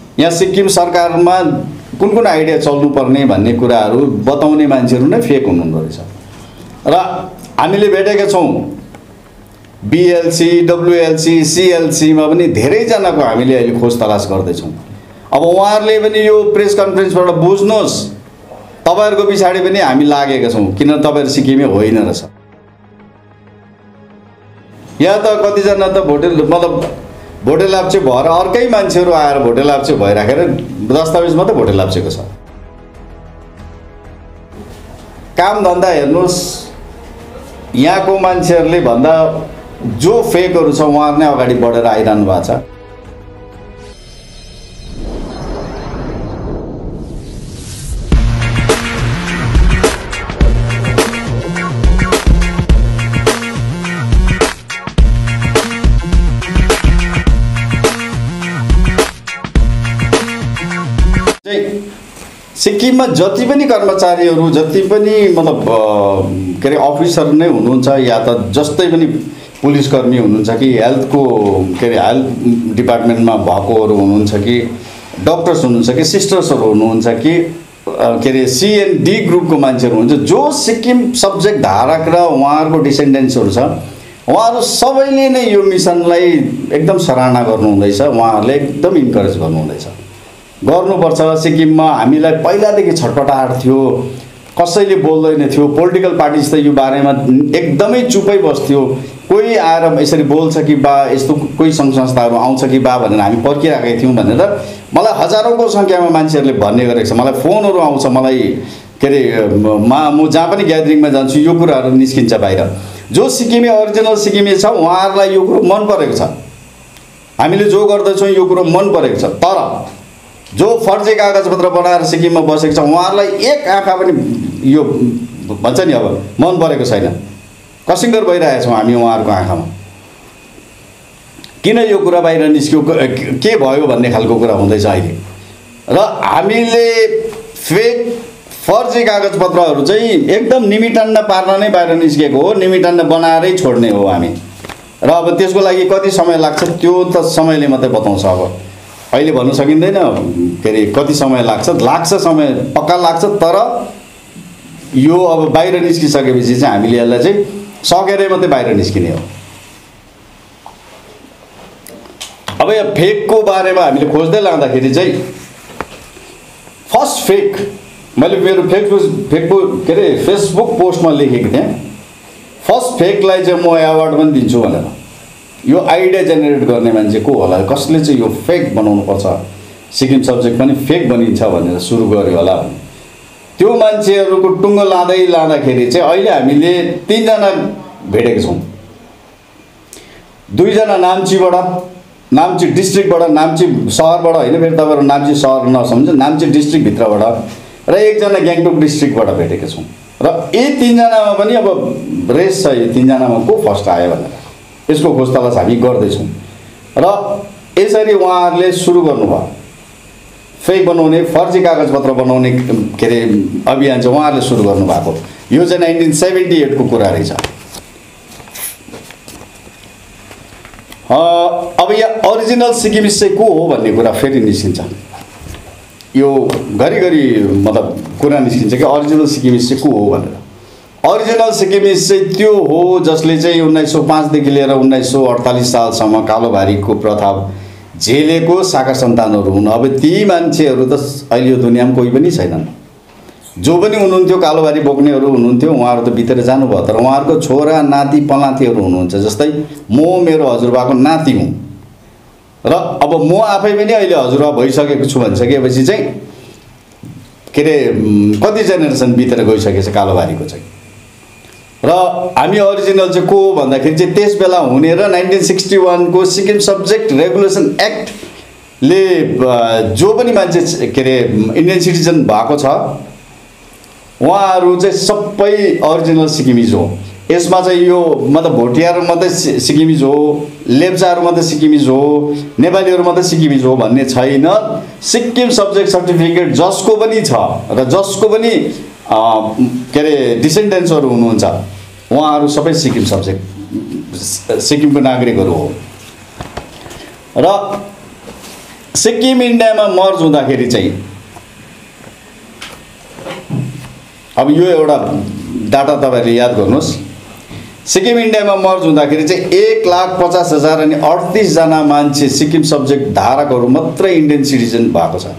यहाँ सिक्किम सरकारमा कुन कुन आइडिया चल्नुपर्ने भन्ने कुराहरू बताउने मान्छेहरू नै फेक हुनुहुँदो रहेछ। र हामीले भेटेका छौँ BLC, WLC, CLC मा पनि धेरैजनाको हामीले अहिले खोज तलास गर्दैछौँ। अब उहाँहरूले पनि यो प्रेस कन्फरेन्सबाट बुझ्नुहोस्, तपाईहरुको पछाडी पनि हामी लागेका छौँ, किन तपाईहरु सिक्किमे होइन रहेछ। या त कतिजना त भोटे लाप्चे भएर अर्कै मान्छेहरू आएर भोटे लाप्चे भइराखेर दस्तावेज मात्रै भोटे लाप्चेको छ। काम धन्दा हेर्नुहोस्, यहाँको मान्छेहरूले भन्दा जो फेकहरू छ उहाँहरू नै अगाडि बढेर आइरहनु भएको छ। सिक्किममा जति पनि कर्मचारीहरू, जति पनि मतलब के अरे अफिसर नै हुनुहुन्छ, या त जस्तै पनि पुलिसकर्मी हुनुहुन्छ कि हेल्थको के अरे हेल्थ डिपार्टमेन्टमा भएकोहरू हुनुहुन्छ कि डक्टर्स हुनुहुन्छ कि सिस्टर्सहरू हुनुहुन्छ कि के अरे CND ग्रुपको मान्छेहरू हुनुहुन्छ, जो सिक्किम सब्जेक्ट धारक र उहाँहरूको डिसेन्डेन्ट्सहरू छ, उहाँहरू सबैले नै यो मिसनलाई एकदम सराहना गर्नुहुँदैछ। उहाँहरूले एकदम इन्करेज गर्नुहुँदैछ। गर्नुपर्छ। सिक्किममा हामीलाई पहिलादेखि छटपटाहट थियो, कसैले बोल्दैन थियो। पोलिटिकल पार्टिज त यो बारेमा एकदमै चुपै बस्थ्यो। कोही आएर यसरी बोल्छ कि बा यस्तो कोही सङ्घ संस्थाहरू आउँछ कि बा भनेर हामी पर्खिराखेका थियौँ भनेर मलाई हजारौँको सङ्ख्यामा मान्छेहरूले भन्ने गरेको छ। मलाई फोनहरू आउँछ, मलाई के अरे म जहाँ पनि ग्यादरिङमा जान्छु यो कुराहरू निस्किन्छ बाहिर। जो सिक्किमे ओरिजिनल सिक्किमे छ उहाँहरूलाई यो कुरो मन परेको छ, हामीले जो गर्दैछौँ यो कुरो मन परेको छ। तर जो फर्जी कागजपत्र बनाएर सिक्किममा बसेको छ उहाँहरूलाई एक आँखा पनि यो भन्छ नि अब मन परेको छैन। कसिङ्गर भइरहेछौँ हामी उहाँहरूको आँखामा। किन यो कुरा बाहिर निस्क्यो, के भयो भन्ने खालको कुरा हुँदैछ अहिले। र हामीले फेक फर्जी कागजपत्रहरू चाहिँ एकदम निमिटन्न पार्न नै बाहिर निस्केको हो, निमिटन्न बनाएरै छोड्ने हो हामी। र अब त्यसको लागि कति समय लाग्छ त्यो त समयले मात्रै बताउँछ। अब अहिले भन्नु सकिँदैन के अरे कति समय लाग्छ समय पक्का लाग्छ। तर यो अब बाहिर निस्किसकेपछि चाहिँ हामीले यसलाई चाहिँ सकेरै मात्रै बाहिर निस्किने हो। अब यो फेकको बारेमा हामीले खोज्दै लाँदाखेरि चाहिँ फर्स्ट फेक मैले मेरो फेसबुक के अरे फेसबुक पोस्टमा लेखेको थिएँ, फर्स्ट फेकलाई चाहिँ म एवार्ड पनि दिन्छु भनेर। यो आइडिया जेनेरेट गर्ने मान्छे को होला, कसले चाहिँ यो फेक बनाउनुपर्छ, सिक्किम सब्जेक्ट पनि फेक बनिन्छ भनेर सुरु गर्यो होला। त्यो मान्छेहरूको टुङ्गो लाँदाखेरि चाहिँ अहिले हामीले 3 जना भेटेका छौँ। 2 जना नाम्चीबाट, नाम्ची डिस्ट्रिक्टबाट, नाम्ची सहरबाट होइन, फेरि तपाईँहरू नाम्ची सहर नसम्झ, नाम्ची डिस्ट्रिक्टभित्रबाट, र 1 जना ग्याङ्टोक डिस्ट्रिक्टबाट भेटेका छौँ। र यी 3 जनामा पनि अब रेस छ, यो 3 जनामा को फर्स्ट आयो भनेर यसको खोज तलास हामी गर्दैछौँ। र यसरी उहाँहरूले सुरु गर्नुभयो फेक बनाउने, फर्जी कागजपत्र बनाउने के अरे अभियान चाहिँ उहाँहरूले सुरु गर्नुभएको। यो चाहिँ 1978 को कुरा रहेछ। अब यहाँ ओरिजिनल सिक्किमिस्ट चाहिँ को हो भन्ने कुरा फेरि निस्किन्छ। यो घरिघरि मतलब कुरा निस्किन्छ कि ओरिजिनल सिक्किमिस्ट चाहिँ को हो भनेर। ओरिजिनल सिक्किमिस्ट चाहिँ त्यो हो जसले चाहिँ 1905 देखि लिएर 1948 सालसम्म कालोबारीको प्रथा झेलेको शाखा सन्तानहरू हुन्। अब ती मान्छेहरू त अहिले यो दुनियाँमा कोही पनि छैनन्। जो पनि हुनुहुन्थ्यो कालोबारी बोक्नेहरू हुनुहुन्थ्यो, उहाँहरू त बितेर जानुभयो। तर उहाँहरूको छोरा नाति पलातीहरू हुनुहुन्छ। जस्तै म मेरो हजुरबाको नाति हुँ र अब म आफै पनि अहिले हजुरबा भइसकेको छु भनिसकेपछि चाहिँ के अरे कति जेनेरेसन बितेर गइसकेको छ कालोबारीको चाहिँ। र हामी ओरिजिनल चाहिँ को हो भन्दाखेरि चाहिँ त्यस बेला हुने र 1961 को सिक्किम सब्जेक्ट रेगुलेसन एक्टले जो पनि मान्छे के अरे इन्डियन सिटिजन भएको छ उहाँहरू चाहिँ सबै ओरिजिनल सिक्किमिज हो। यसमा चाहिँ यो मतलब भोटियाहरू मात्रै सिक्किमिज हो, लेप्चाहरू मात्रै सिक्किमिज हो, नेपालीहरू मात्रै सिक्किमिज हो भन्ने छैन। सिक्किम सब्जेक्ट सर्टिफिकेट जसको पनि छ र जसको पनि के अरे डिसेन्डेन्ट्सहरू हुनुहुन्छ उहाँहरू सबै सिक्किम सब्जेक्ट सिक्किमको नागरिकहरू हो। र सिक्किम इन्डियामा मर्ज हुँदाखेरि चाहिँ अब यो एउटा डाटा तपाईहरुले याद गर्नुस्। सिक्किम इन्डियामा मर्ज हुँदाखेरि चाहिँ 1,50,000 अनि 38 जना मान्छे सिक्किम सब्जेक्ट धारकहरू मात्रै इन्डियन सिटिजन भएको छ।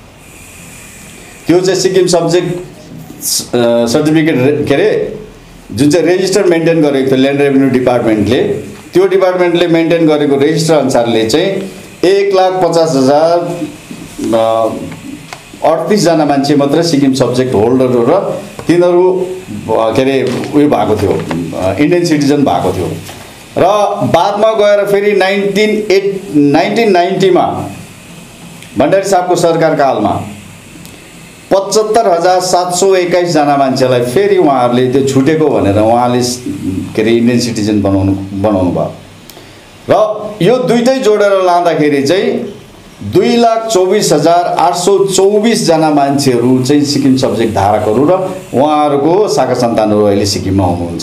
त्यो चाहिँ सिक्किम सब्जेक्ट सर्टिफिकेट के अरे जुन चाहिँ रेजिस्टर मेन्टेन गरेको थियो ल्यान्ड रेभेन्यू डिपार्टमेन्टले, त्यो डिपार्टमेन्टले मेन्टेन गरेको रेजिस्टर अनुसारले चाहिँ 1,50,000 38 जना मान्छे मात्र सिक्किम सब्जेक्ट होल्डर र तिनीहरू के अरे उयो भएको थियो, इन्डियन सिटिजन भएको थियो। र बादमा गएर फेरि 1990 मा भण्डारी साहबको सरकार कालमा 75,721 जना मान्छेलाई फेरि उहाँहरूले त्यो छुटेको भनेर उहाँले के अरे इन्डियन सिटिजन बनाउनु भयो। र यो दुईटै जोडेर लाँदाखेरि चाहिँ 2,24,824 जना मान्छेहरू चाहिँ सिक्किम सब्जेक्ट धारकहरू र उहाँहरूको शाखा सन्तानहरू अहिले सिक्किममा हुनुहुन्छ।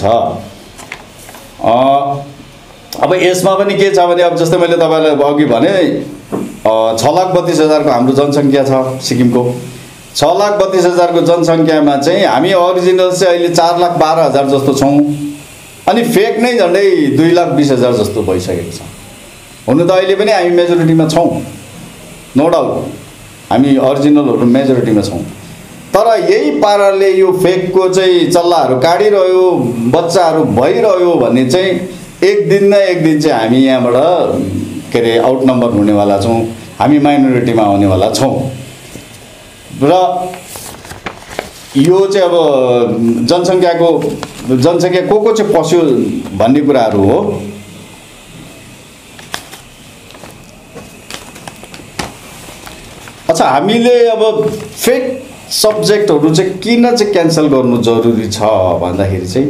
अब यसमा पनि के छ भने अब जस्तै मैले तपाईलाई अघि भने 6,32,000 को हाम्रो जनसङ्ख्या छ सिक्किमको। 6,32,000 को जनसङ्ख्यामा चाहिँ हामी ओरिजिनल चाहिँ अहिले 4,12,000 जस्तो छौँ अनि फेक नै झन्डै 2,20,000 जस्तो भइसकेको छ। हुनु त अहिले पनि हामी मेजोरिटीमा छौँ, नो डाउट हामी ओरिजिनलहरू मेजोरिटीमा छौँ। तर यही पाराले यो फेकको चाहिँ चल्लाहरू काटिरह्यो, बच्चाहरू भइरह्यो भने चाहिँ एक दिन न एक दिन चाहिँ हामी यहाँबाट के अरे आउट नम्बर हुनेवाला छौँ, हामी माइनोरिटीमा आउनेवाला छौँ। र यो चाहिँ अब जनसङ्ख्या को चाहिँ पस्यो भन्ने कुराहरू हो। अच्छा, हामीले अब फेक सब्जेक्टहरू चाहिँ किन चाहिँ क्यान्सल गर्नु जरुरी छ भन्दाखेरि चाहिँ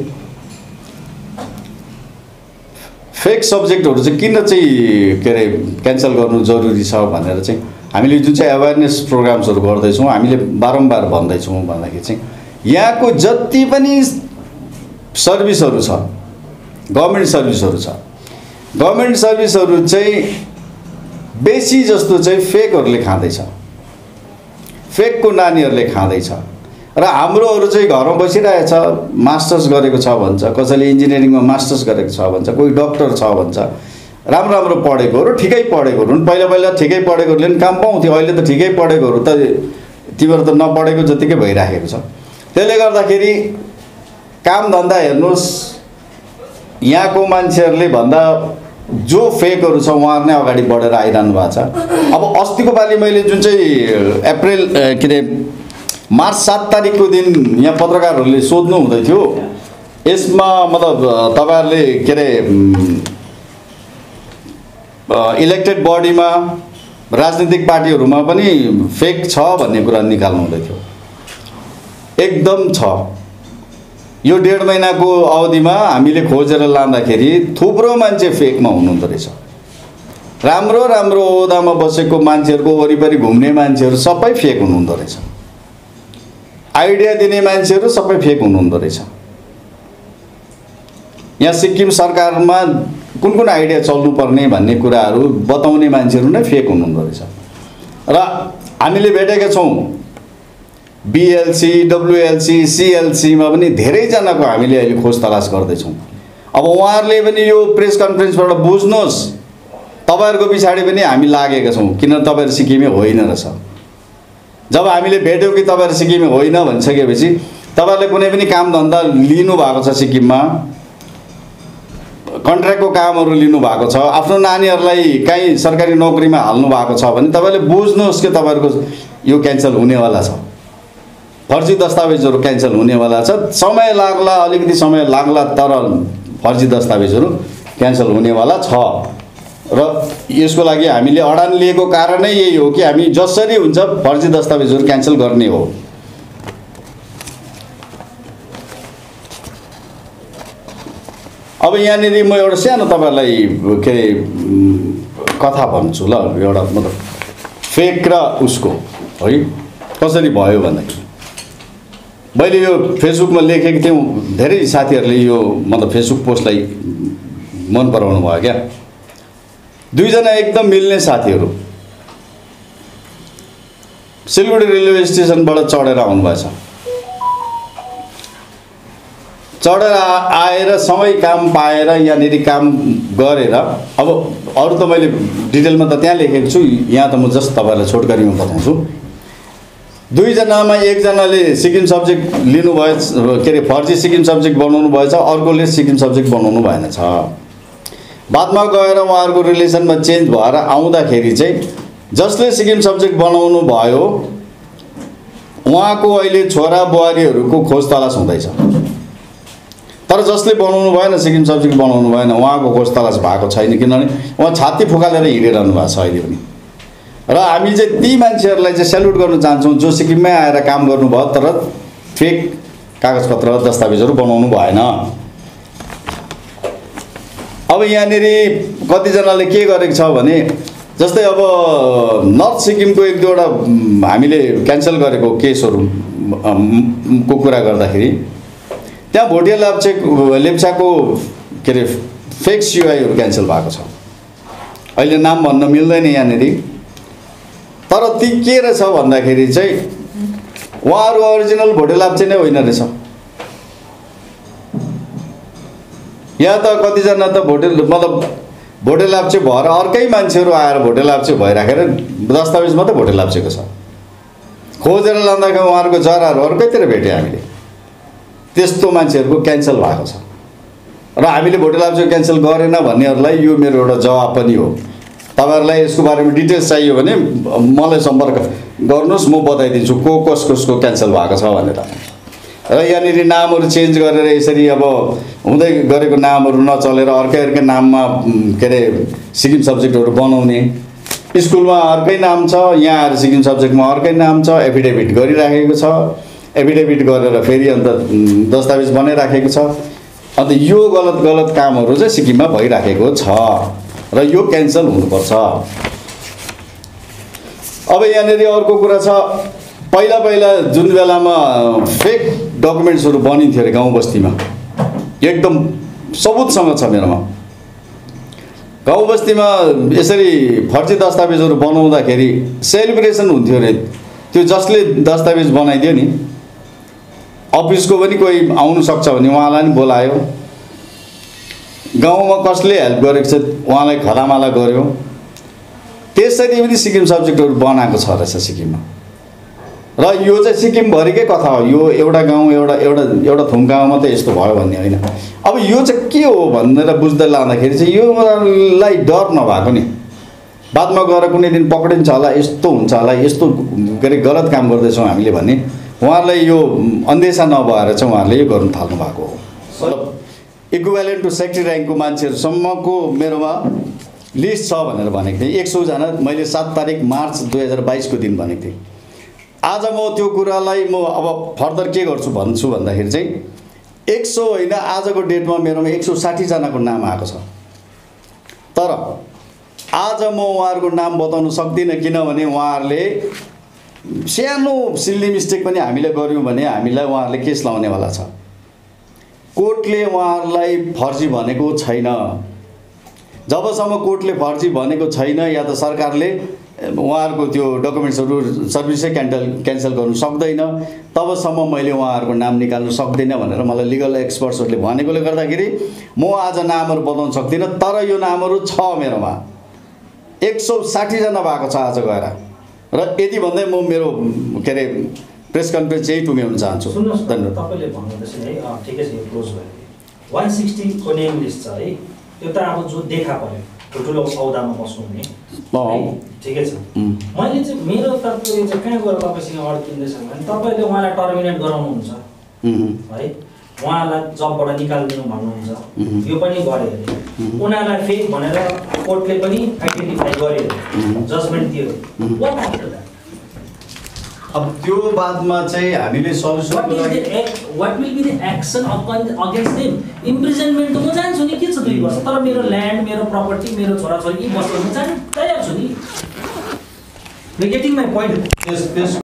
फेक सब्जेक्टहरू चाहिँ किन चाहिँ के अरे क्यान्सल गर्नु जरुरी छ भनेर चाहिँ हामीले जुन चाहिँ अवेरनेस प्रोग्राम्सहरू गर्दैछौँ, हामीले बारम्बार भन्दैछौँ भन्दाखेरि चाहिँ यहाँको जति पनि सर्भिसहरू छ, गभर्नमेन्ट सर्भिसहरू छ, गभर्नमेन्ट सर्भिसहरू चाहिँ बेसी जस्तो चाहिँ फेकहरूले खाँदैछ, फेकको नानीहरूले खाँदैछ। र हाम्रोहरू चाहिँ घरमा बसिरहेछ, मास्टर्स गरेको छ भन्छ, कसैले इन्जिनियरिङमा मास्टर्स गरेको छ भन्छ, कोही डक्टर छ भन्छ, राम्रो राम्रो पढेकोहरू, ठिकै पढेकोहरू। पहिला पहिला ठिकै पढेकोहरूले पनि काम पाउँथ्यो, अहिले त ठिकै पढेकोहरू त तिमीहरू त नपढेको जतिकै भइराखेको छ। त्यसले गर्दाखेरि काम धन्दा हेर्नुहोस्, यहाँको मान्छेहरूले भन्दा जो फेकहरू छ उहाँहरू नै अगाडि बढेर आइरहनु भएको छ। अब अस्तिको पालि मैले जुन चाहिँ अप्रिल के अरे मार्च 7 तारिकको दिन यहाँ पत्रकारहरूले सोध्नु हुँदै थियो, यसमा मतलब तपाईहरुले के अरे इलेक्टेड बडीमा राजनीतिक पार्टीहरूमा पनि फेक छ भन्ने कुरा निकाल्नु हुँदै थियो। एकदम छ। यो 1.5 महिनाको अवधिमा हामीले खोजेर लाँदाखेरि थुप्रो मान्छे फेकमा हुनुहुँदो रहेछ। राम्रो राम्रो ओहदामा बसेको मान्छेहरुको वरिपरि घुम्ने मान्छेहरु सबै फेक हुनुहुँदो रहेछ। आइडिया दिने मान्छेहरु सबै फेक हुनुहुँदो रहेछ। यहाँ सिक्किम सरकारमा कुन कुन आइडिया चल्नु पर्ने भन्ने कुराहरु बताउने मान्छेहरु नै फेक हुनुहुँदो रहेछ। र हामीले भेटेका छौं बीएलसी, डब्ल्यूएलसी, सीएलसी मा पनि धेरै जनाको हामीले अहिले खोज तलास गर्दै छौं। अब उहाँहरुले पनि यो प्रेस कन्फरेन्सबाट बुझ्नुहोस्, तपाईहरुको पिछाडी पनि हामी लागेका छौं, किन तपाईहरु सिक्किमे होइन रहेछ। जब हामीले भेट्यौं कि तपाईहरु सिक्किमे होइन भनिसकेपछि तपाईहरुले कुनै पनि काम धन्दा लिनु भएको छ, सिक्किममा कन्ट्र्याक्टको कामहरु लिनु भएको छ, आफ्नो नानीहरुलाई कहीँ सरकारी नोकरीमा हाल्नु भएको छ भने तपाईले बुझ्नुहोस् कि तपाईहरुको यो क्यान्सल हुनेवाला छ। फर्जी दस्तावेजहरु क्यान्सल हुनेवाला छ। समय लाग्ला, अलिकति समय लाग्ला, तर फर्जी दस्तावेजहरु क्यान्सल हुनेवाला छ। र यसको लागि हामीले अडान लिएको कारण नै यही हो कि हामी जसरी हुन्छ फर्जी दस्तावेजहरु क्यान्सल गर्ने हो। अब यहाँनिर म एउटा सानो तपाईहरुलाई के कथा भन्छु ल, एउटा मतलब फेक र उसको है कसरी भयो भन्दाखेरि मैले यो फेसबुकमा लेखेको थिएँ, धेरै साथीहरुले यो मतलब फेसबुक पोस्टलाई मन पराउनु भयो क्या। दुईजना एकदम मिल्ने साथीहरु, सिलगढी रेलवे स्टेसनबाट चढेर आउनुभएछ। चढेर आएर समय काम पाएर यहाँनिर काम गरेर, अब अरू त मैले डिटेलमा त त्यहाँ लेखेको छु, यहाँ त म जस्ट तपाईँलाई छोटकरीमा बताउँछु। दुईजनामा एकजनाले सिक्किम सब्जेक्ट लिनुभएछ, के अरे फर्जी सिक्किम सब्जेक्ट बनाउनु भएछ, अर्कोले सिक्किम सब्जेक्ट बनाउनु भएन छ। बादमा गएर उहाँहरूको रिलेसनमा चेन्ज भएर आउँदाखेरि चाहिँ जसले सिक्किम सब्जेक्ट बनाउनु भयो उहाँको अहिले छोरा बुहारीहरूको खोज तलास हुँदैछ। तर जसले बनाउनु भएन, सिक्किम सब्जेक्ट बनाउनु भएन, उहाँको खोज तलास भएको छैन, किनभने उहाँ छाती फुकालेर हिँडिरहनु भएको छ अहिले पनि। र हामी चाहिँ ती मान्छेहरूलाई चाहिँ सेल्युट गर्न चाहन्छौँ जो सिक्किममै आएर काम गर्नुभयो तर फेक कागजपत्र दस्तावेजहरू बनाउनु भएन। अब यहाँनिर कतिजनाले के गरेको छ भने, जस्तै अब नर्थ सिक्किमको एक दुईवटा हामीले क्यान्सल गरेको केसहरू को कुरा गर्दाखेरि त्यहाँ भोटिया लेप्चाको के अरे फेक सियुआईहरू क्यान्सल भएको छ। अहिले नाम भन्न मिल्दैन यहाँनिर, तर ती के रहेछ भन्दाखेरि चाहिँ उहाँहरू ओरिजिनल भोटे लाप्चे नै होइन रहेछ। यहाँ त कतिजना त भोटे लाप्चे भएर अर्कै मान्छेहरू आएर भोटे लाप्चे भइराखेर दस्तावेज मात्रै भोटे लाप्चेको छ। खोजेर लाँदाखेरि उहाँहरूको जराहरू अर्कैतिर भेट्यो हामीले। त्यस्तो मान्छेहरूको क्यान्सल भएको छ र हामीले भोटे लाप्चे क्यान्सल गरेन भन्नेहरूलाई यो मेरो एउटा जवाब पनि हो। तपाईहरुलाई यसको बारेमा डिटेल्स चाहियो भने मलाई सम्पर्क गर्नुस्, म बताइदिन्छु कसको क्यान्सल भएको छ भनेर। र यहाँनिर नामहरू चेन्ज गरेर यसरी अब हुँदै गरेको नामहरू नचलेर अर्कै नाममा के अरे सिक्किम सब्जेक्टहरू बनाउने, स्कुलमा अर्कै नाम छ, यहाँ आएर सिक्किम सब्जेक्टमा अर्कै नाम छ, एफिडेभिट गरिराखेको छ, एफिडेभिट गरेर फेरि अन्त दस्तावेज बनाइराखेको छ। अन्त यो गलत कामहरू चाहिँ सिक्किममा भइराखेको छ र यो क्यान्सल हुनुपर्छ। अब यहाँनिर अर्को कुरा छ, पहिला जुन बेलामा फेक डकुमेन्ट्सहरू बनिन्थ्यो अरे गाउँ बस्तीमा, एकदम सबुतसँग छ मेरोमा। गाउँ बस्तीमा यसरी फर्जी दस्तावेजहरू बनाउँदाखेरि सेलिब्रेसन हुन्थ्यो अरे। त्यो जसले दस्तावेज बनाइदियो नि, अफिसको पनि कोही आउनु सक्छ भने उहाँलाई नि बोलायो, गाउँमा कसले हेल्प गरेको छ उहाँलाई खलामाला गर्यो। त्यसरी पनि सिक्किम सब्जेक्टहरू बनाएको छ रहेछ सिक्किममा। र यो चाहिँ सिक्किमभरिकै कथा हो, यो एउटा गाउँ एउटा थुम गाउँ मात्रै यस्तो भयो भन्ने होइन। अब यो चाहिँ के हो भनेर बुझ्दै लाँदाखेरि चाहिँ यो मलाई डर नभएको नि, बादमा गएर कुनै दिन पक्रिन्छ होला, यस्तो हुन्छ होला, यस्तो के अरे गलत काम गर्दैछौँ हामीले भन्ने उहाँहरूलाई यो अन्देशा नभएर चाहिँ उहाँहरूले यो गर्नु थाल्नु भएको हो। मतलब इक्विभ्यालेन्ट टु सेक्रेटरी र्याङ्कको मान्छेहरूसम्मको मेरोमा लिस्ट छ भनेर भनेको थिएँ। 100 जना मैले 7 तारिक मार्च 2022 को दिन भनेको थिएँ। आज म त्यो कुरालाई म अब फर्दर के गर्छु भन्छु भन्दाखेरि चाहिँ 100 होइन, आजको डेटमा मेरोमा 160 जनाको नाम आएको छ। तर आज म उहाँहरूको नाम बताउन सक्दिनँ, किनभने उहाँहरूले सानो सिल्ली मिस्टेक पनि हामीले गर्यौँ भने हामीलाई उहाँहरूले केस लाउनेवाला छ। कोर्टले उहाँहरूलाई फर्जी भनेको छैन। जबसम्म कोर्टले फर्जी भनेको छैन या त सरकारले उहाँहरूको त्यो डकुमेन्ट्सहरू सर्भिसै क्यान्सल गर्नु सक्दैन, तबसम्म मैले उहाँहरूको नाम निकाल्नु सक्दिनँ भनेर मलाई लिगल एक्सपर्ट्सहरूले भनेकोले गर्दाखेरि म आज नामहरू बताउन सक्दिनँ। तर यो नामहरू छ मेरोमा, 160 जना भएको छ आज गएर। र यति भन्दै म मेरो के अरे प्रेस कन्फरेन्स चाहिँ टुङ्ग्याउन चाहन्छु। धन्यवाद। तपाईले भन्नुहुँदैछ है, ठिकै छ, यो क्लोज भयो। 160 को नेम लिस्ट छ है, त्यो त अब जो देखा पर्यो ठुलो औदामा बस्नुहुने, ठिकै छ। मैले चाहिँ मेरो तर्फले चाहिँ कहाँ गएर तपाईसँग अड्किँदैछ भने तपाईँले उहाँलाई टर्मिनेट गराउनुहुन्छ है, उहाँलाई जबबाट निकालिदिनु भन्नुहुन्छ, यो पनि गरे अरे। उनीहरूलाई फेक भनेर कोर्टले पनि आइडेन्टिफाई गरे, जजमेन्ट दियो। What after that? अब त्यो बादमा चाहिँ हामीले solution what will be the action against them? Imprisonment त म जान्छु नि, के छ 2 वर्ष, तर मेरो ल्यान्ड, मेरो प्रपर्टी, मेरो छोराछोरी यी बस्नु म जानु तयार छु नि। Getting my point.